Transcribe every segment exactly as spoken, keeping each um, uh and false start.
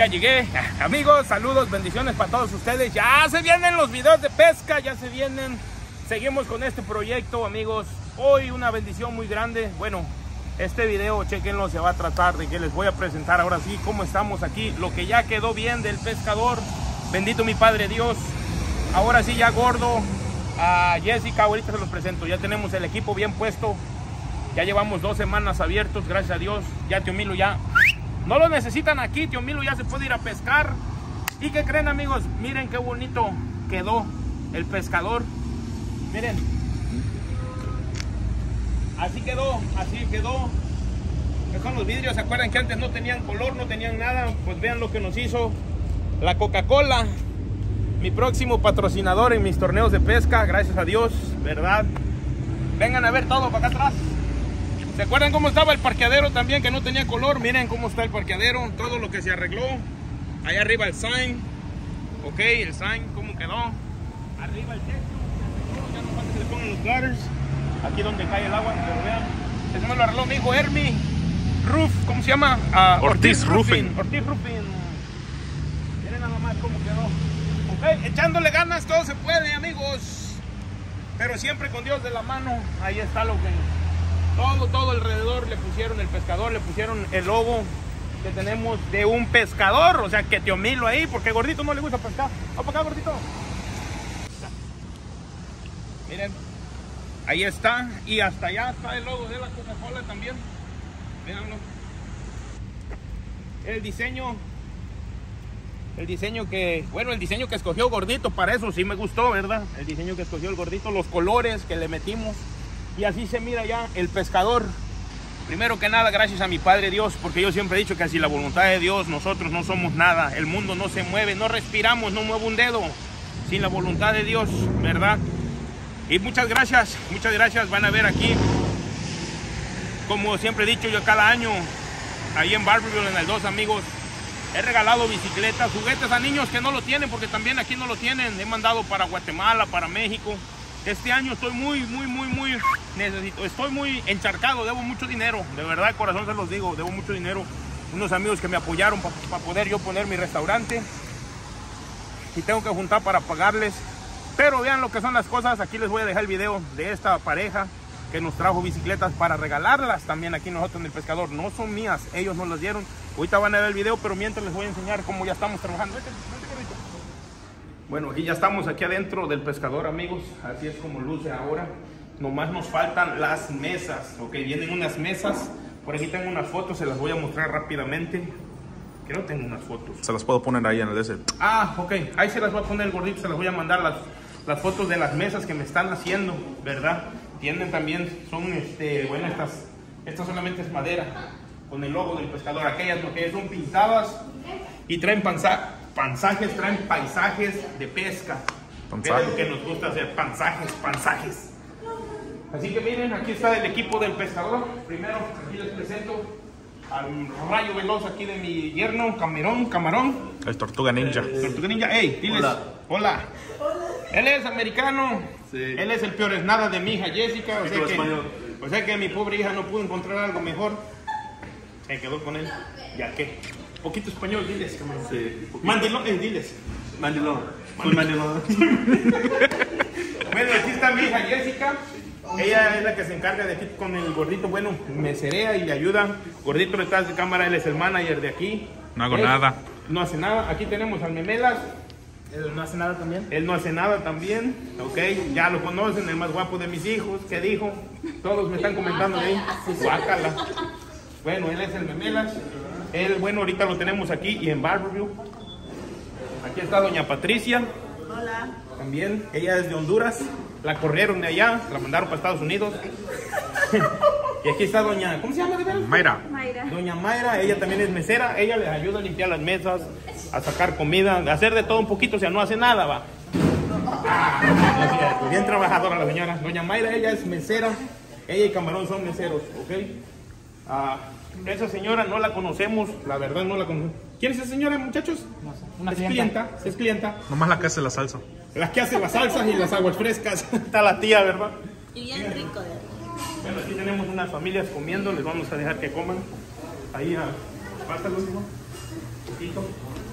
llegué. Amigos, saludos, bendiciones para todos ustedes. Ya se vienen los videos de pesca, ya se vienen. Seguimos con este proyecto, amigos. Hoy una bendición muy grande. Bueno, este video, chequenlo, se va a tratar de que les voy a presentar ahora sí cómo estamos aquí. Lo que ya quedó bien del pescador. Bendito mi Padre Dios. Ahora sí ya gordo. A Jessica, ahorita se los presento. Ya tenemos el equipo bien puesto. Ya llevamos dos semanas abiertos, gracias a Dios. Ya Tío Milo ya no lo necesitan aquí. Tío Milo ya se puede ir a pescar. ¿Y qué creen, amigos? Miren qué bonito quedó el pescador. Miren. Así quedó, así quedó. Que son los vidrios. ¿Se acuerdan que antes no tenían color, no tenían nada? Pues vean lo que nos hizo la Coca-Cola. Mi próximo patrocinador en mis torneos de pesca, gracias a Dios, ¿verdad? Vengan a ver todo para acá atrás. ¿Se acuerdan cómo estaba el parqueadero también, que no tenía color? Miren cómo está el parqueadero, todo lo que se arregló. Allá arriba el sign. Ok, el sign, cómo quedó. Arriba el techo. Ya no falta que le pongan los gutters. Aquí donde cae el agua, pero vean. Eso me lo arregló mi hijo Hermi. Roof, ¿cómo se llama? Uh, Ortiz, Ortiz Roofing. Roofing. Ortiz Roofing. Miren nada más cómo quedó. Ok, echándole ganas, todo se puede, amigos. Pero siempre con Dios de la mano. Ahí está lo que... Todo, todo alrededor le pusieron el pescador, le pusieron el logo que tenemos de un pescador. O sea, que Tío Milo ahí, porque Gordito no le gusta pescar. Vamos para acá, Gordito. Miren, ahí está. Y hasta allá está el logo de la Coca-Cola también. Véanlo. El diseño... El diseño que, bueno, el diseño que escogió Gordito, para eso sí me gustó, ¿verdad? El diseño que escogió el Gordito, los colores que le metimos. Y así se mira ya el pescador. Primero que nada, gracias a mi Padre Dios, porque yo siempre he dicho que sin la voluntad de Dios nosotros no somos nada. El mundo no se mueve, no respiramos, no mueve un dedo sin la voluntad de Dios, ¿verdad? Y muchas gracias, muchas gracias. Van a ver aquí, como siempre he dicho yo cada año, ahí en Barberville, en el dos, amigos, he regalado bicicletas, juguetes a niños que no lo tienen, porque también aquí no lo tienen. He mandado para Guatemala, para México. Este año estoy muy, muy, muy, muy, necesito, estoy muy encharcado, debo mucho dinero, de verdad, de corazón se los digo, debo mucho dinero. Unos amigos que me apoyaron para pa poder yo poner mi restaurante y tengo que juntar para pagarles. Pero vean lo que son las cosas. Aquí les voy a dejar el video de esta pareja que nos trajo bicicletas para regalarlas también aquí nosotros en el pescador. No son mías, ellos nos las dieron. Ahorita van a ver el video, pero mientras les voy a enseñar cómo ya estamos trabajando. Bueno, aquí ya estamos aquí adentro del pescador, amigos. Así es como luce ahora. Nomás nos faltan las mesas. Ok, vienen unas mesas. Por aquí tengo unas fotos, se las voy a mostrar rápidamente. Creo que tengo unas fotos. Se las puedo poner ahí en el D S. Ah, ok. Ahí se las voy a poner el Gordito, se las voy a mandar las, las fotos de las mesas que me están haciendo, ¿verdad? Tienen también, son, este, bueno, estas, estas solamente es madera, con el logo del pescador. Aquellas lo que son pintadas y traen panza, panzajes, traen paisajes de pesca. Que es lo que nos gusta hacer, panzajes, panzajes. Así que miren, aquí está el equipo del pescador. Primero, aquí les presento al rayo veloz aquí de mi yerno, Camarón, Camarón. El Tortuga Ninja. El Tortuga Ninja, hey, diles, hola. Hola. Él es americano, sí. Él es el peor es nada de mi hija Jessica, o sea, que, o sea que mi pobre hija no pudo encontrar algo mejor. Se quedó con él, ya que, poquito español, diles, Camarón. Sí, Mandilón, eh, diles. Mandilón. Mandilón. Bueno, aquí está mi hija Jessica. Ella es la que se encarga de aquí con el Gordito. Bueno, me cerea y le ayuda. Gordito detrás de cámara, él es el manager de aquí. No hago él nada. No hace nada. Aquí tenemos al Memelas. Él no hace nada también. Él no hace nada también. Ok, ya lo conocen, el más guapo de mis hijos. ¿Qué dijo? Todos me están comentando de ahí. Guácala. Bueno, él es el Memelas. Él, bueno, ahorita lo tenemos aquí y en Barberville. Aquí está doña Patricia. Hola. También, ella es de Honduras. La corrieron de allá, la mandaron para Estados Unidos. Y aquí está doña, ¿cómo se llama? Mayra. Mayra. Doña Mayra, ella también es mesera. Ella les ayuda a limpiar las mesas, a sacar comida, a hacer de todo un poquito, o sea, no hace nada, va. Ah, bien trabajadora la señora. Doña Mayra, ella es mesera. Ella y Camarón son meseros, ¿ok? Ah, esa señora no la conocemos, la verdad no la conocemos. ¿Quién es esa señora, muchachos? No sé, una es clienta. clienta, es clienta. Nomás la que hace la salsa. La que hace las salsas y las aguas frescas. Está la tía, ¿verdad? Y bien rico de Bueno, aquí tenemos unas familias comiendo. Les vamos a dejar que coman. Ahí, a... pásalo, hijo. Poquito.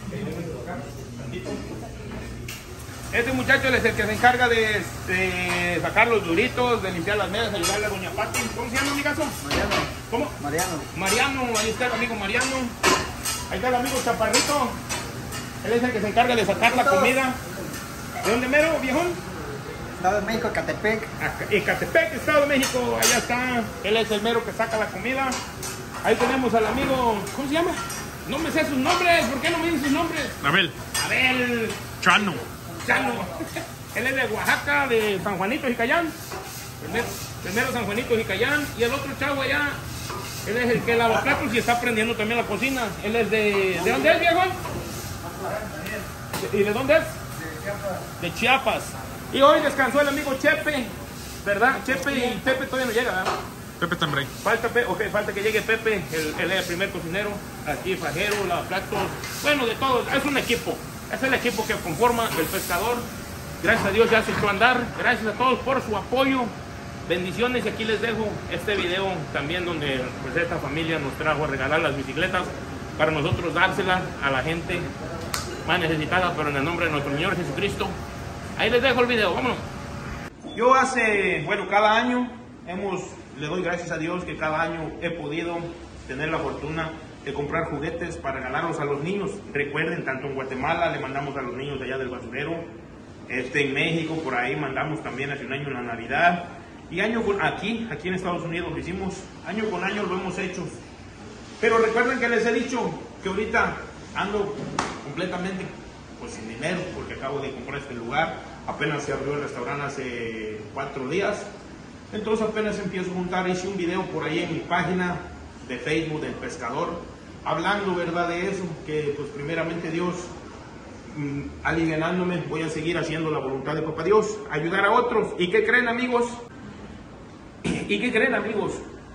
Este muchacho es el que se encarga de, de sacar los duritos, de limpiar las mesas, ayudarle a doña Pati. ¿Cómo se llama, amigazo? Mariano. ¿Cómo? Mariano. Mariano, ahí está el amigo Mariano. Ahí está el amigo Chaparrito. Él es el que se encarga de sacar la comida. ¿De dónde mero, viejón? Estado de México, Catepec. Ecatepec, Estado de México. Allá está. Él es el mero que saca la comida. Ahí tenemos al amigo, ¿cómo se llama? No me sé sus nombres. ¿Por qué no me dicen sus nombres? Abel. Abel Chano. Chano. Él es de Oaxaca, de San Juanito, Jicayán. Primero, primero San Juanito, Jicayán. Y el otro chavo allá, él es el que lava platos y está aprendiendo también la cocina. Él es de... ¿De dónde es, viejo? ¿Y de dónde es? De Chiapas. Y hoy descansó el amigo Chepe, ¿verdad? Chepe y Pepe todavía no llega, ¿verdad? Pepe Tambre. Falta, Pe okay, falta que llegue Pepe, él, él es el primer cocinero, aquí fajero, lavaplatos, bueno, de todo, es un equipo, es el equipo que conforma el pescador. Gracias a Dios ya se echó a andar, gracias a todos por su apoyo, bendiciones, y aquí les dejo este video también donde pues esta familia nos trajo a regalar las bicicletas para nosotros dárselas a la gente más necesitada, pero en el nombre de nuestro Señor Jesucristo. Ahí les dejo el video, vámonos. Yo hace, bueno, cada año hemos, le doy gracias a Dios que cada año he podido tener la fortuna de comprar juguetes para regalarlos a los niños. Recuerden, tanto en Guatemala le mandamos a los niños de allá del basurero, este, en México, por ahí mandamos también hace un año en la Navidad, y año con, aquí, aquí en Estados Unidos lo hicimos, año con año lo hemos hecho. Pero recuerden que les he dicho que ahorita ando completamente pues sin dinero, porque acabo de comprar este lugar, apenas se abrió el restaurante hace cuatro días, entonces apenas empiezo a juntar. Hice un video por ahí en mi página de Facebook del pescador, hablando, verdad, de eso, que pues primeramente Dios, mmm, alivianándome, voy a seguir haciendo la voluntad de Papá Dios, ayudar a otros. ¿Y qué creen, amigos? ¿Y qué creen, amigos?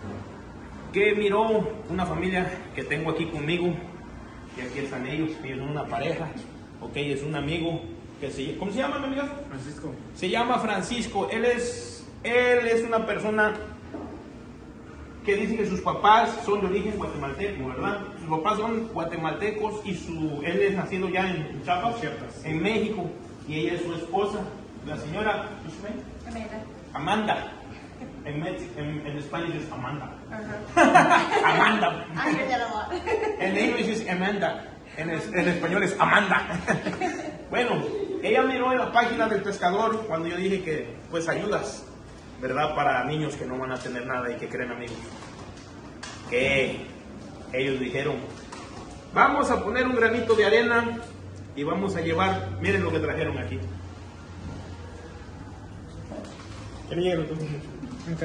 Que miró una familia que tengo aquí conmigo, y aquí están ellos, ellos son una pareja, ok, es un amigo que se, ¿cómo se llama, mi amiga? Francisco. Se llama Francisco. Él es, él es una persona que dice que sus papás son de origen guatemalteco, ¿verdad? Sus papás son guatemaltecos y su, él es nacido ya en Chiapas, en México, y ella es su esposa, la señora Amanda. En, en, en español es Amanda. Uh-huh. Amanda. En inglés es Amanda. En, es, en español es Amanda. Bueno, ella miró en la página del pescador cuando yo dije que, pues, ayudas, ¿verdad? Para niños que no van a tener nada y que creen, amigos. Que ellos dijeron, vamos a poner un granito de arena y vamos a llevar, miren lo que trajeron aquí. ¿Qué le llegaron? Okay.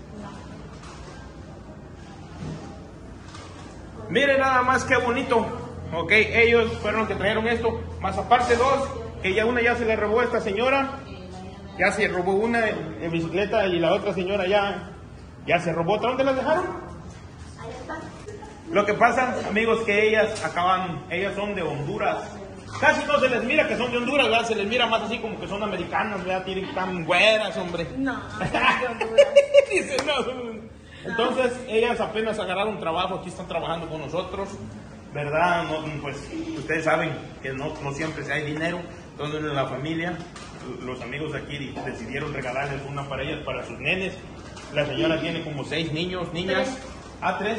Miren nada más qué bonito, ok, ellos fueron los que trajeron esto, más aparte dos, que ya una ya se le robó a esta señora, ya se robó una en bicicleta y la otra señora ya, ya se robó otra. ¿Dónde las dejaron? Ahí está. Lo que pasa, amigos, que ellas acaban, ellas son de Honduras. Casi no se les mira que son de Honduras, ¿verdad? Se les mira más así como que son americanas, ¿verdad? Tienen tan güeras, hombre. No, son de Honduras. Dice, no, son... Entonces, ellas apenas agarraron trabajo, aquí están trabajando con nosotros, ¿verdad? No, pues, ustedes saben que no, no siempre hay dinero, entonces en la familia, los amigos aquí decidieron regalarles una para ellas, para sus nenes. La señora tiene como seis niños, niñas. Ah, tres.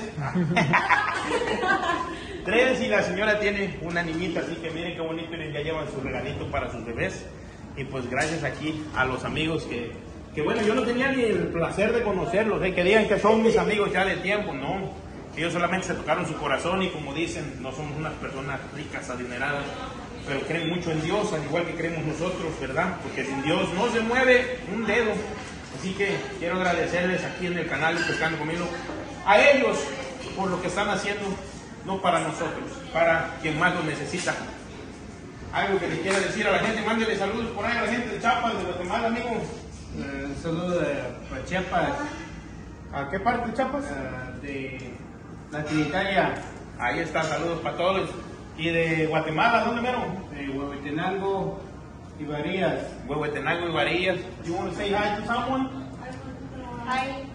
Tres, y la señora tiene una niñita, así que miren qué bonito, ya llevan su regalito para sus bebés. Y pues gracias aquí a los amigos que, que bueno, yo no tenía ni el placer de conocerlos, ¿eh? Que digan que son mis amigos ya de tiempo, no. Ellos solamente se tocaron su corazón y como dicen, no somos unas personas ricas, adineradas, pero creen mucho en Dios, al igual que creemos nosotros, ¿verdad? Porque sin Dios no se mueve un dedo. Así que quiero agradecerles aquí en el canal de Pescando Conmigo a ellos por lo que están haciendo, no para nosotros, para quien más lo necesita. Algo que les quiera decir a la gente, mándele saludos por ahí a la gente de Chiapas, de Guatemala, amigo. Uh, un saludo de para Chiapas. ¿A qué parte de Chiapas? Uh, de la Trinitaria. Ahí está, saludos para todos. ¿Y de Guatemala, dónde mero? De Huehuetenango y Varillas. Huehuetenango y Varillas. You want to say hi to someone? Hi.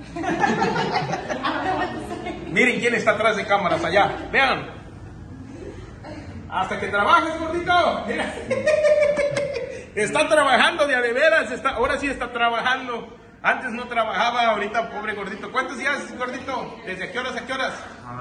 Miren quién está atrás de cámaras allá. Vean. Hasta que trabajes, gordito. Mira. Está trabajando de a de veras. Está, ahora sí está trabajando. Antes no trabajaba, ahorita pobre gordito. ¿Cuántos días, gordito? ¿Desde qué horas a qué horas?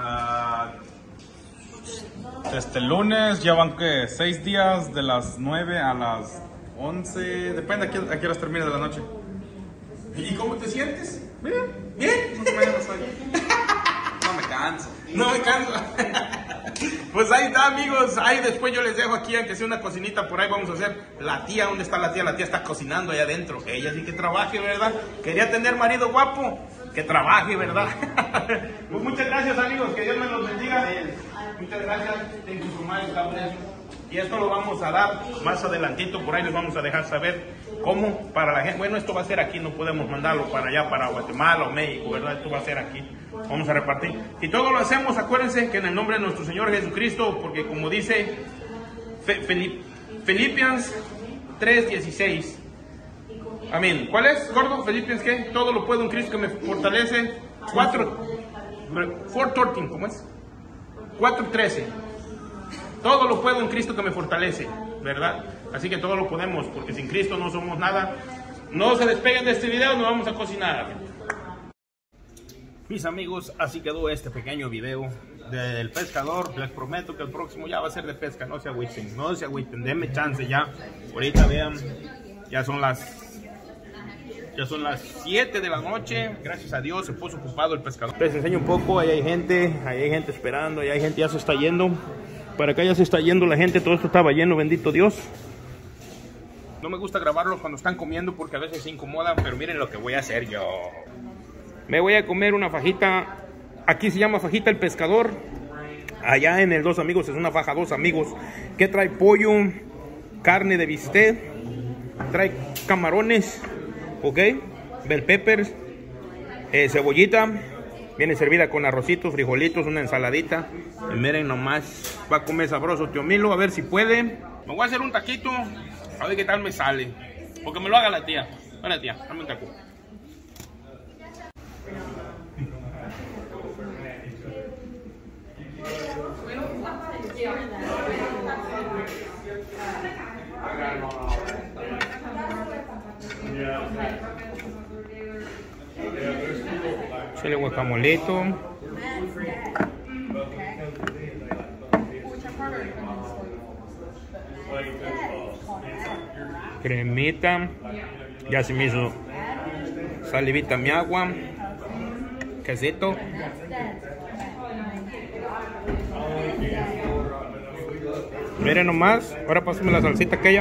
Uh, este lunes ya van que seis días de las nueve a las once. Depende a qué, a qué horas termine de la noche. ¿Y cómo te sientes? Bien, ¿Bien? más o menos ahí. No me canso. No me canso. Pues ahí está, amigos. Ahí después yo les dejo aquí, aunque sea una cocinita por ahí, vamos a hacer. La tía, ¿dónde está la tía? La tía está cocinando allá adentro. Ella sí que trabaje, ¿verdad? Quería tener marido guapo. Que trabaje, ¿verdad? Pues muchas gracias, amigos. Que Dios me los bendiga. Muchas gracias. Thank you so much. God bless you. Y esto lo vamos a dar más adelantito, por ahí les vamos a dejar saber cómo para la gente. Bueno, esto va a ser aquí, no podemos mandarlo para allá, para Guatemala o México, ¿verdad? Esto va a ser aquí, vamos a repartir. Y todo lo hacemos, acuérdense que en el nombre de nuestro Señor Jesucristo, porque como dice Fe, Filipians tres dieciséis. Amén. ¿Cuál es, gordo? Filipians, ¿qué? Todo lo puedo en Cristo que me fortalece. cuatro, cuatro trece, ¿cómo es? cuatro trece. Todo lo puedo en Cristo que me fortalece, ¿verdad? Así que todo lo podemos, porque sin Cristo no somos nada. No se despeguen de este video, nos vamos a cocinar. Mis amigos, así quedó este pequeño video del pescador. Les prometo que el próximo ya va a ser de pesca, no se agüiten, no se agüiten, denme chance ya. Ahorita vean, ya son las... Ya son las siete de la noche, gracias a Dios se puso ocupado el pescador. Les enseño un poco, ahí hay gente, ahí hay gente esperando, ahí hay gente ya se está yendo. Para acá ya se está yendo la gente, todo esto estaba lleno, bendito Dios. No me gusta grabarlos cuando están comiendo porque a veces se incomodan, pero miren lo que voy a hacer yo. Me voy a comer una fajita, aquí se llama fajita el pescador. Allá en el Dos Amigos es una faja Dos Amigos que trae pollo, carne de bistec, trae camarones, ok, bell peppers, eh, cebollita. Viene servida con arrocitos, frijolitos, una ensaladita. Y miren nomás, va a comer sabroso tío Milo, a ver si puede. Me voy a hacer un taquito, a ver qué tal me sale. Porque me lo haga la tía. Hola tía, dame un taco. Chile guacamolito. Cremita. Ya se me hizo salivita mi agua. Quesito. Miren nomás. Ahora pásame la salsita aquella.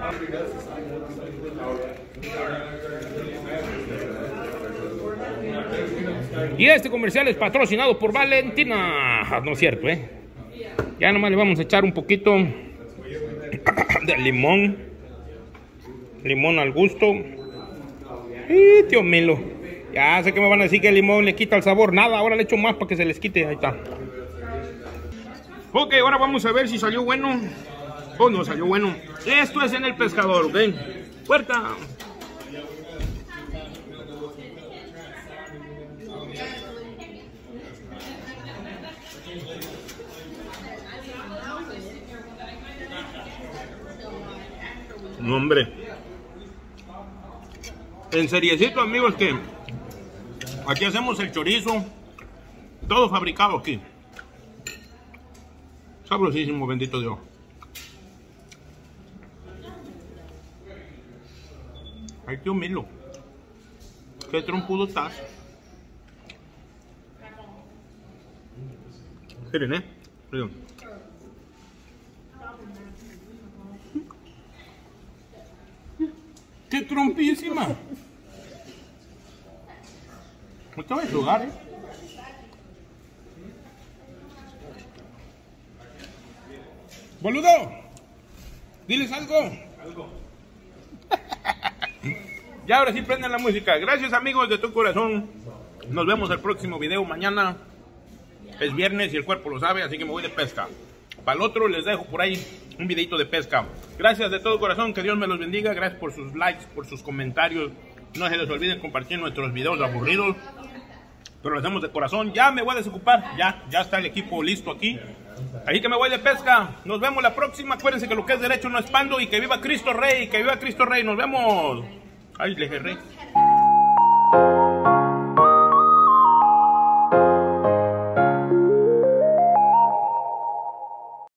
Y este comercial es patrocinado por Valentina. No es cierto, ¿eh? Ya nomás le vamos a echar un poquito de limón. Limón al gusto. Y tío Milo. Ya sé que me van a decir que el limón le quita el sabor. Nada, ahora le echo más para que se les quite. Ahí está. Ok, ahora vamos a ver si salió bueno o no salió bueno. Esto es en el pescador, ¿ok? Puerta. No, hombre. En seriecito, amigos, que aquí hacemos el chorizo. Todo fabricado aquí. Sabrosísimo, bendito Dios. Ay, tío Milo. Qué trompudo estás. Miren, eh. Miren. ¡Qué trompísima! No te voy a jugar, ¿eh? ¡Boludo! ¡Diles algo! Algo. Ya ahora sí prenden la música. Gracias, amigos de tu corazón. Nos vemos el próximo video mañana. Es viernes y el cuerpo lo sabe, así que me voy de pesca. Para el otro les dejo por ahí un videito de pesca. Gracias de todo corazón, que Dios me los bendiga. Gracias por sus likes, por sus comentarios. No se les olviden compartir nuestros videos aburridos. pero lo hacemos de corazón. Ya me voy a desocupar, ya, ya está el equipo listo aquí. Ahí que me voy de pesca. Nos vemos la próxima. Acuérdense que lo que es derecho no es pando y que viva Cristo Rey, que viva Cristo Rey. Nos vemos. Ay, le dije rey.